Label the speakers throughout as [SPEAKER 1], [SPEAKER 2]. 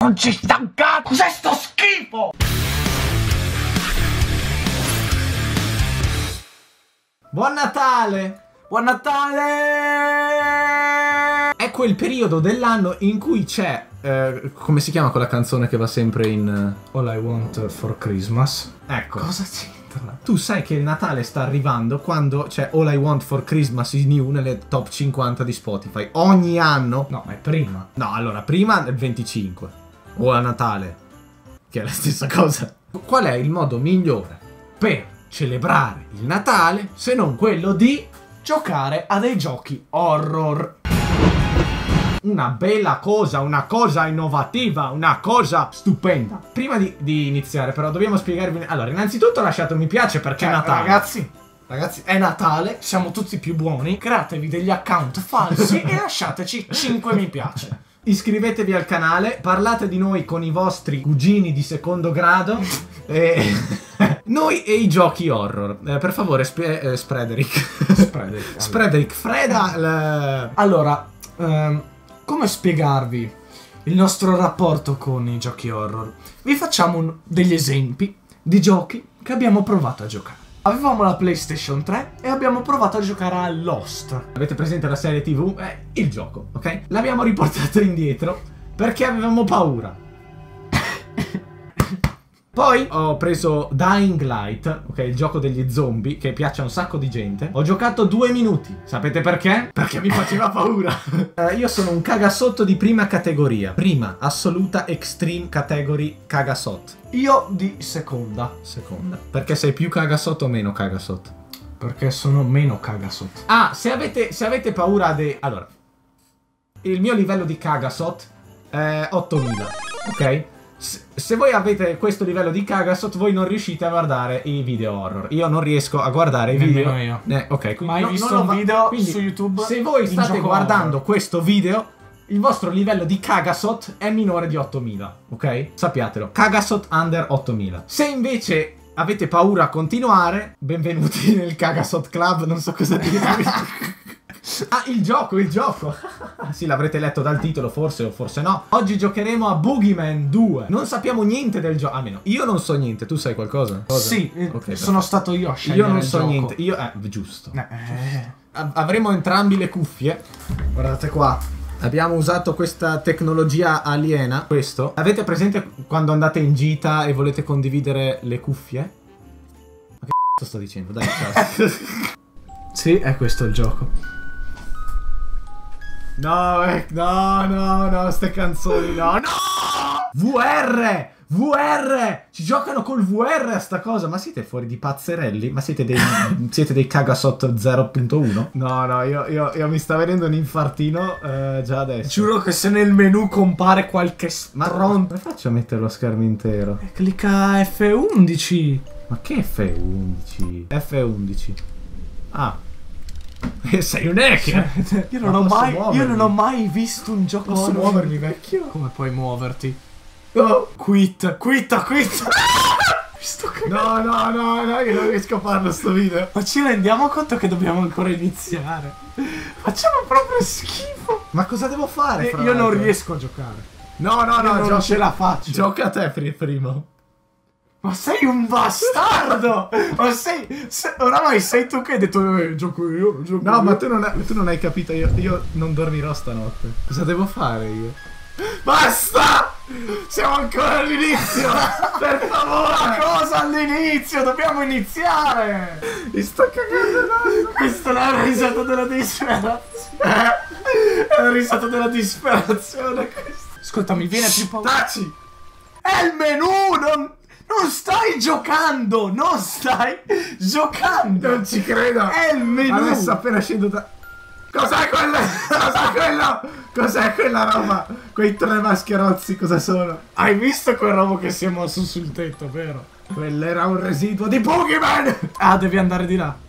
[SPEAKER 1] Non ci sta un cazzo! Cos'è sto schifo?
[SPEAKER 2] Buon Natale!
[SPEAKER 1] Buon Natale!
[SPEAKER 2] È quel periodo dell'anno in cui c'è... come si chiama quella canzone che va sempre in...
[SPEAKER 1] All I Want for Christmas.
[SPEAKER 2] Ecco.
[SPEAKER 1] Cosa c'entra?
[SPEAKER 2] Tu sai che il Natale sta arrivando quando c'è All I Want for Christmas is New nelle top 50 di Spotify. Ogni anno.
[SPEAKER 1] No, ma è prima.
[SPEAKER 2] No, allora, prima è il 25. O a Natale. Che è la stessa cosa. Qual è il modo migliore per celebrare il Natale se non quello di
[SPEAKER 1] Giocare a dei giochi horror.
[SPEAKER 2] una bella cosa, una cosa innovativa, una cosa stupenda. Prima di iniziare però dobbiamo spiegarvi... Allora, innanzitutto lasciate un mi piace perché è Natale.
[SPEAKER 1] Ragazzi, è Natale, siamo tutti più buoni. Createvi degli account falsi e lasciateci 5 mi piace.
[SPEAKER 2] Iscrivetevi al canale, parlate di noi con i vostri cugini di secondo grado. Noi e i giochi horror. Per favore, Sprederick, Freda.
[SPEAKER 1] Allora, come spiegarvi il nostro rapporto con i giochi horror? Vi facciamo degli esempi di giochi che abbiamo provato a giocare. Avevamo la PlayStation 3 e abbiamo provato a giocare a Lost.
[SPEAKER 2] Avete presente la serie TV? Il gioco, ok? L'abbiamo riportato indietro perché avevamo paura. Poi ho preso Dying Light, ok, il gioco degli zombie, che piace a un sacco di gente. Ho giocato 2 minuti. Sapete perché? Perché mi faceva paura. Io sono un cagasotto di prima categoria. Prima, assoluta, extreme category cagasotto.
[SPEAKER 1] Io di seconda.
[SPEAKER 2] Seconda. Perché sei più cagasotto o meno cagasotto?
[SPEAKER 1] Perché sono meno cagasotto.
[SPEAKER 2] Ah, se avete paura di... Allora, il mio livello di cagasot è 8000, ok? Se voi avete questo livello di cagasot, voi non riuscite a guardare i video horror. Io non riesco a guardare i video.
[SPEAKER 1] Nemmeno io.
[SPEAKER 2] Ok,
[SPEAKER 1] Mai visto un video su YouTube?
[SPEAKER 2] Se voi state guardando questo video, il vostro livello di cagasot è minore di 8000, ok? Sappiatelo. Cagasot under 8000. Se invece avete paura a continuare, benvenuti nel Cagasot Club, non so cosa dirvi. Ah, il gioco! Sì, l'avrete letto dal titolo, forse o forse no. Oggi giocheremo a Boogeyman 2. Non sappiamo niente del gioco. Almeno, io non so niente. Tu sai qualcosa?
[SPEAKER 1] Sì,
[SPEAKER 2] okay,
[SPEAKER 1] sono stato io a scegliere.
[SPEAKER 2] Io non so
[SPEAKER 1] gioco.
[SPEAKER 2] niente. Io, giusto. Avremo entrambi le cuffie. Guardate qua. Abbiamo usato questa tecnologia aliena. Questo. Avete presente quando andate in gita e volete condividere le cuffie? Ma che c***o sto dicendo? Dai, ciao.
[SPEAKER 1] Sì, è questo il gioco.
[SPEAKER 2] No, ste canzoni, no. VR! Ci giocano col VR a sta cosa. Ma siete fuori di pazzerelli? Ma siete dei cagasot 0.1? No, io mi sta venendo un infartino già adesso.
[SPEAKER 1] Giuro che se nel menu compare qualche
[SPEAKER 2] come faccio a mettere lo schermo intero?
[SPEAKER 1] Clicca F11.
[SPEAKER 2] Ma che F11? F11. Ah. Sei un hacker!
[SPEAKER 1] Io non ho mai visto un gioco.
[SPEAKER 2] Posso muovermi, vecchio?
[SPEAKER 1] Come puoi muoverti?
[SPEAKER 2] Oh.
[SPEAKER 1] Quit. Mi sto cagando.
[SPEAKER 2] No, io non riesco a farlo sto video.
[SPEAKER 1] Ma ci rendiamo conto che dobbiamo ancora iniziare? Facciamo proprio schifo.
[SPEAKER 2] Ma cosa devo fare?
[SPEAKER 1] Io non riesco a giocare.
[SPEAKER 2] No,
[SPEAKER 1] non ce la faccio.
[SPEAKER 2] Gioca a te primo.
[SPEAKER 1] Ma sei un bastardo! Ma oramai sei tu che hai detto gioco io.
[SPEAKER 2] No, ma tu non hai capito, io non dormirò stanotte. Cosa devo fare io? Basta! Siamo ancora all'inizio! Per favore!
[SPEAKER 1] Ma cosa all'inizio? Dobbiamo iniziare!
[SPEAKER 2] Mi sto cagando naso!
[SPEAKER 1] Questa è la risata della disperazione! È la risata della disperazione questa! Ascolta, mi viene più paura.
[SPEAKER 2] Taci!
[SPEAKER 1] È il menù! Non stai giocando! Non
[SPEAKER 2] ci credo!
[SPEAKER 1] È il menù!
[SPEAKER 2] Adesso appena scendo da... Cos'è quello? Cos'è quella roba? Quei 3 mascherozzi cosa sono?
[SPEAKER 1] Hai visto quel robo che si è mosso sul tetto, vero?
[SPEAKER 2] Quello era un residuo di Boogeyman!
[SPEAKER 1] Ah, devi andare di là.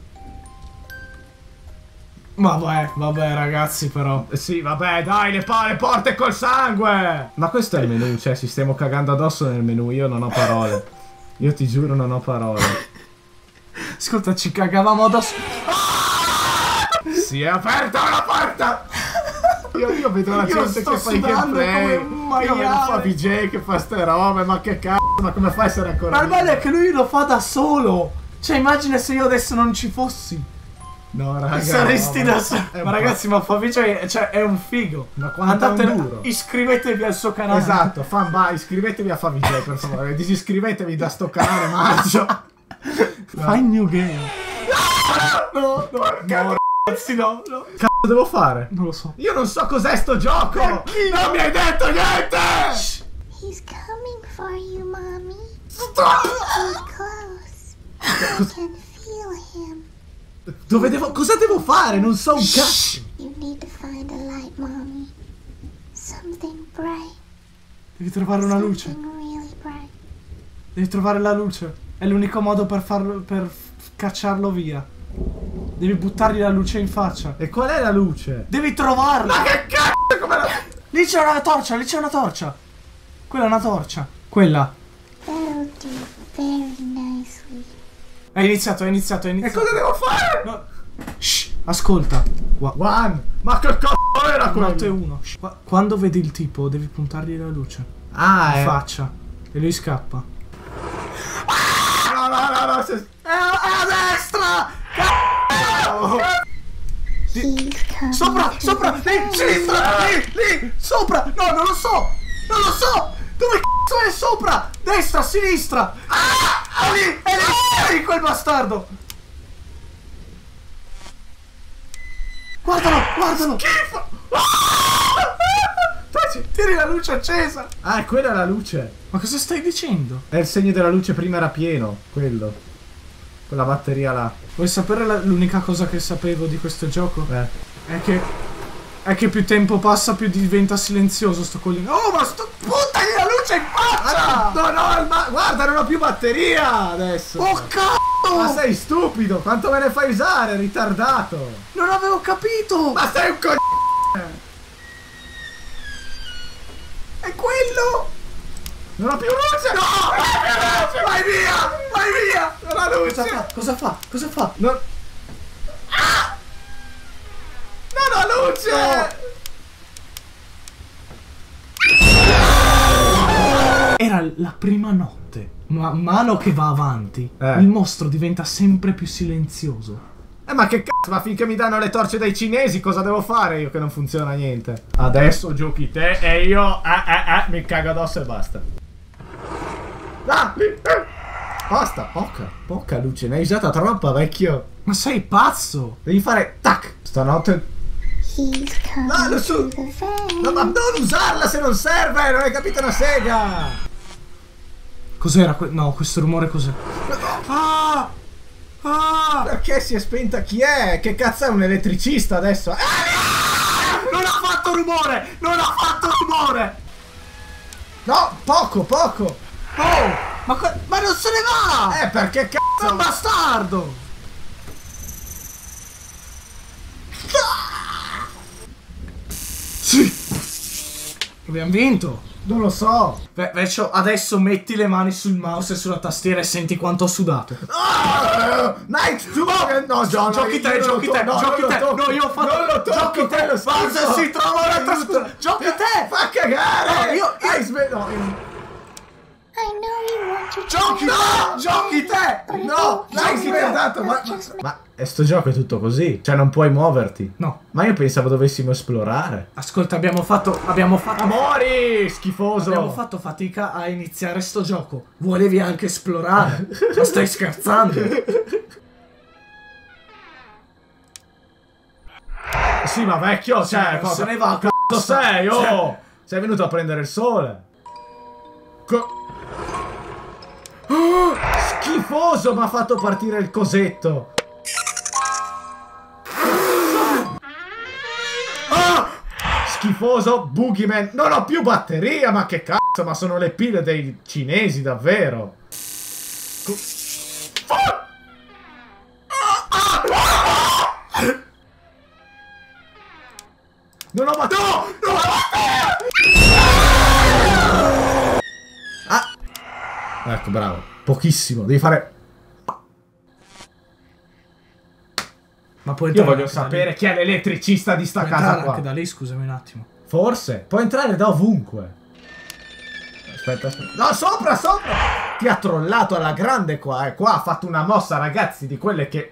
[SPEAKER 1] Vabbè ragazzi, però.
[SPEAKER 2] Sì, vabbè, dai, le porte col sangue! Ma questo è il menù, cioè ci stiamo cagando addosso nel menù, io non ho parole. Io ti giuro non ho parole.
[SPEAKER 1] Ascolta, ci cagavamo addosso.
[SPEAKER 2] Si è aperta una porta! Io vedo la gente
[SPEAKER 1] sto
[SPEAKER 2] che fa i
[SPEAKER 1] sudando
[SPEAKER 2] gameplay.
[SPEAKER 1] come un
[SPEAKER 2] Io vedo
[SPEAKER 1] maiale.
[SPEAKER 2] fa VJ che fa ste robe, ma che cazzo, ma come fai a essere ancora
[SPEAKER 1] Ma il
[SPEAKER 2] vivo?
[SPEAKER 1] bello è che lui lo fa da solo. Cioè, immagina se io adesso non ci fossi.
[SPEAKER 2] No, raga.
[SPEAKER 1] Saresti
[SPEAKER 2] no,
[SPEAKER 1] da solo.
[SPEAKER 2] è un
[SPEAKER 1] Ma ragazzi, ma Favice cioè, è un figo.
[SPEAKER 2] Ma quanto è un
[SPEAKER 1] Andate,
[SPEAKER 2] duro.
[SPEAKER 1] iscrivetevi al suo canale.
[SPEAKER 2] Esatto, fanbai, iscrivetevi a Favij per favore, disiscrivetevi da sto canale marcio.
[SPEAKER 1] Fai new game. No, ragazzi, no.
[SPEAKER 2] Cazzo devo fare?
[SPEAKER 1] Non lo so.
[SPEAKER 2] Io non so cos'è sto gioco! Non mi hai detto niente!
[SPEAKER 3] He's coming for you, mommy. Stay close. I can feel him.
[SPEAKER 2] Cosa devo fare? Non so un cazzo!
[SPEAKER 3] You need to find a light, mommy. Something bright.
[SPEAKER 1] Devi trovare una luce.
[SPEAKER 3] Something really bright.
[SPEAKER 1] Devi trovare la luce. È l'unico modo per farlo. Per cacciarlo via. Devi buttargli la luce in faccia.
[SPEAKER 2] E qual è la luce?
[SPEAKER 1] Devi trovarla.
[SPEAKER 2] Ma che cazzo? Come la...
[SPEAKER 1] Lì c'è una torcia, lì c'è una torcia. Quella è una torcia. Quella.
[SPEAKER 3] That'll do very nicely.
[SPEAKER 1] È iniziato.
[SPEAKER 2] E cosa devo fare?
[SPEAKER 1] No. Shh, ascolta.
[SPEAKER 2] One! Ma che cazzo era quello?
[SPEAKER 1] Notte 1. Quando vedi il tipo, devi puntargli la luce
[SPEAKER 2] Ah,
[SPEAKER 1] in faccia. E lui scappa.
[SPEAKER 2] No,
[SPEAKER 1] È a destra!
[SPEAKER 3] He's coming.
[SPEAKER 1] Sopra! Lì! Sinistra! Lì! Sopra! No, non lo so! Dove cazzo è sopra? Destra, sinistra! È lì, quel bastardo! Guardalo!
[SPEAKER 2] Schifo!
[SPEAKER 1] Tieni la luce accesa!
[SPEAKER 2] Ah, quella è la luce.
[SPEAKER 1] Ma cosa stai dicendo?
[SPEAKER 2] È il segno della luce, prima era pieno, quello. Quella batteria là.
[SPEAKER 1] Vuoi sapere l'unica cosa che sapevo di questo gioco? È che più tempo passa più diventa silenzioso sto coglione. Oh, ma buttagli la luce in faccia!
[SPEAKER 2] Guarda, non ho più batteria adesso.
[SPEAKER 1] Oh cazzo!
[SPEAKER 2] Ma sei stupido, quanto me ne fai usare, ritardato?
[SPEAKER 1] Non avevo capito!
[SPEAKER 2] Ma sei un
[SPEAKER 1] È quello!
[SPEAKER 2] Non ho più luce! No! Non ho più luce! Vai via! Non ho luce!
[SPEAKER 1] Cosa fa?
[SPEAKER 2] Non ho luce!
[SPEAKER 1] Era la prima notte. Man mano che va avanti,
[SPEAKER 2] Il
[SPEAKER 1] il mostro diventa sempre più silenzioso.
[SPEAKER 2] Ma che cazzo, ma finché mi danno le torce dai cinesi cosa devo fare io che non funziona niente? Adesso giochi te e io mi cago addosso e basta. Basta, poca luce, ne hai usata troppa, vecchio.
[SPEAKER 1] Ma sei pazzo?
[SPEAKER 2] Devi fare tac. Stanotte.
[SPEAKER 3] He's coming
[SPEAKER 2] No, lo so.
[SPEAKER 3] to the van.
[SPEAKER 2] No, ma non usarla se non serve, non hai capito una sega.
[SPEAKER 1] Cos'era? No, questo rumore cos'è?
[SPEAKER 2] Perché si è spenta? Chi è? Che cazzo è un elettricista adesso?
[SPEAKER 1] Non ha fatto rumore!
[SPEAKER 2] No, poco.
[SPEAKER 1] Oh! Ma non se ne va!
[SPEAKER 2] Perché
[SPEAKER 1] È
[SPEAKER 2] cazzo?
[SPEAKER 1] un bastardo! Sì! Abbiamo vinto!
[SPEAKER 2] Non lo so.
[SPEAKER 1] Vecchio, adesso metti le mani sul mouse e sulla tastiera e senti quanto ho sudato.
[SPEAKER 2] Night 2! No, John,
[SPEAKER 1] Giochi te! No, io ho fatto.
[SPEAKER 2] Non lo tocco,
[SPEAKER 1] Giochi te!
[SPEAKER 2] quello
[SPEAKER 1] Basta,
[SPEAKER 2] schifo.
[SPEAKER 1] si trova un'altra scusa! Giochi te!
[SPEAKER 2] Fa cagare!
[SPEAKER 1] No,
[SPEAKER 3] I know you want to
[SPEAKER 1] Giochi te!
[SPEAKER 2] No, dai, si è dato. Ma sto gioco è tutto così. Cioè, non puoi muoverti.
[SPEAKER 1] No.
[SPEAKER 2] Ma io pensavo dovessimo esplorare.
[SPEAKER 1] Ascolta, abbiamo fatto.
[SPEAKER 2] Amori, schifoso.
[SPEAKER 1] Abbiamo fatto fatica a iniziare sto gioco. Volevi anche esplorare? Ma stai scherzando?
[SPEAKER 2] Sì, ma vecchio, cioè,
[SPEAKER 1] se ne va.
[SPEAKER 2] cazzo sei, oh! Sei venuto a prendere il sole. Schifoso, mi ha fatto partire il cosetto. Schifoso, Boogeyman. Non ho più batteria, ma che cazzo, ma sono le pile dei cinesi, davvero. Non ho batteria. No, ecco, bravo. Pochissimo, devi fare.
[SPEAKER 1] Ma puoi
[SPEAKER 2] Io
[SPEAKER 1] entrare
[SPEAKER 2] voglio
[SPEAKER 1] anche da
[SPEAKER 2] sapere
[SPEAKER 1] lì.
[SPEAKER 2] chi è l'elettricista di sta
[SPEAKER 1] Puoi
[SPEAKER 2] casa
[SPEAKER 1] entrare
[SPEAKER 2] qua.
[SPEAKER 1] anche da lì, scusami un attimo.
[SPEAKER 2] Forse. Può entrare da ovunque. Aspetta. No, sopra, sopra. Ti ha trollato alla grande qua. Qua ha fatto una mossa, ragazzi, di quelle che...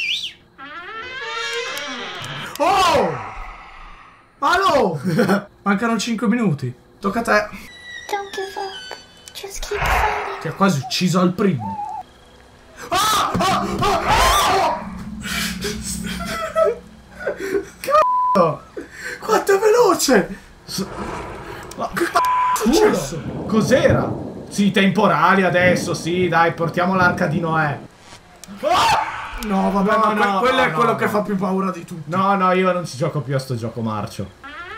[SPEAKER 1] Oh! Allo! Mancano 5 minuti. Tocca a te.
[SPEAKER 3] Don't give up. Just keep fighting.
[SPEAKER 1] Ti ha quasi ucciso al primo. Cazzo! Quanto è veloce!
[SPEAKER 2] Ma che successo? Cos'era? Sì, temporali adesso, sì, dai, portiamo l'arca di Noè.
[SPEAKER 1] No, vabbè,
[SPEAKER 2] No,
[SPEAKER 1] ma
[SPEAKER 2] no,
[SPEAKER 1] quello è
[SPEAKER 2] no,
[SPEAKER 1] quello
[SPEAKER 2] no.
[SPEAKER 1] che fa più paura di tutti.
[SPEAKER 2] No, no, io non ci gioco più a sto gioco marcio.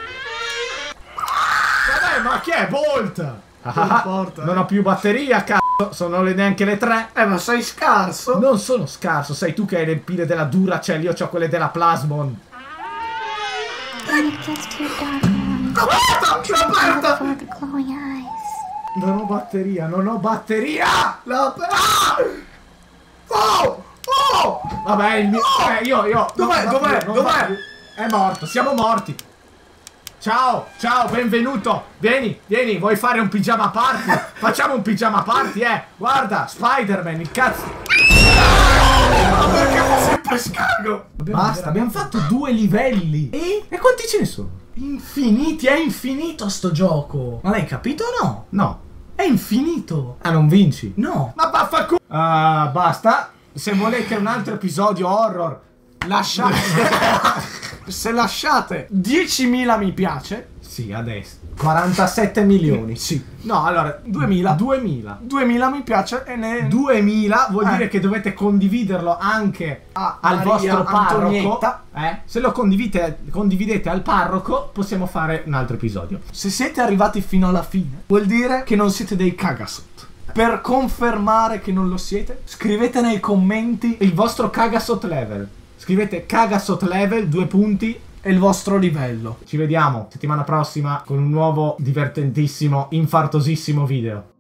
[SPEAKER 2] Vabbè, ma chi è? Bolt?
[SPEAKER 1] importa,
[SPEAKER 2] Non ho più batteria, cazzo. Sono neanche le 3.
[SPEAKER 1] Ma sei scarso.
[SPEAKER 2] Non sono scarso, sei tu che hai le pile della Duracell, io ho quelle della Plasmon.
[SPEAKER 3] When it gets too dark around,
[SPEAKER 1] L'ho aperta!
[SPEAKER 3] for the glowing eyes.
[SPEAKER 2] Non ho batteria, non ho batteria!
[SPEAKER 1] L'ho aperta! Oh! Oh!
[SPEAKER 2] Vabbè, il mio... io...
[SPEAKER 1] Dov'è?
[SPEAKER 2] non
[SPEAKER 1] Dov'è?
[SPEAKER 2] va
[SPEAKER 1] Dov'è?
[SPEAKER 2] più. È morto, siamo morti. Ciao, ciao, benvenuto. Vieni, vieni, vuoi fare un pigiama party? Facciamo un pigiama party, Guarda, Spider-Man, il cazzo.
[SPEAKER 1] Ma perché fa sempre scargo?
[SPEAKER 2] Basta, abbiamo fatto 2 livelli. E quanti ce ne sono?
[SPEAKER 1] Infiniti, è infinito sto gioco. Ma l'hai capito o no?
[SPEAKER 2] No.
[SPEAKER 1] È infinito.
[SPEAKER 2] Ah, non vinci?
[SPEAKER 1] No.
[SPEAKER 2] Ma vaffanculo. Basta. Se volete un altro episodio horror,
[SPEAKER 1] Lasciate. Se lasciate 10.000 mi piace.
[SPEAKER 2] sì, adesso 47 milioni.
[SPEAKER 1] Sì.
[SPEAKER 2] No, allora
[SPEAKER 1] 2000.
[SPEAKER 2] 2000
[SPEAKER 1] mi piace e ne
[SPEAKER 2] 2000 vuol dire che dovete condividerlo anche
[SPEAKER 1] a
[SPEAKER 2] al
[SPEAKER 1] Maria
[SPEAKER 2] vostro parroco.
[SPEAKER 1] Antonietta.
[SPEAKER 2] Se lo condividete al parroco, possiamo fare un altro episodio.
[SPEAKER 1] Se siete arrivati fino alla fine, vuol dire che non siete dei cagasot. Per confermare che non lo siete, scrivete nei commenti
[SPEAKER 2] Il vostro cagasot level. Scrivete cagasot level 2 punti.
[SPEAKER 1] e il vostro livello.
[SPEAKER 2] Ci vediamo settimana prossima con un nuovo divertentissimo, infartosissimo video.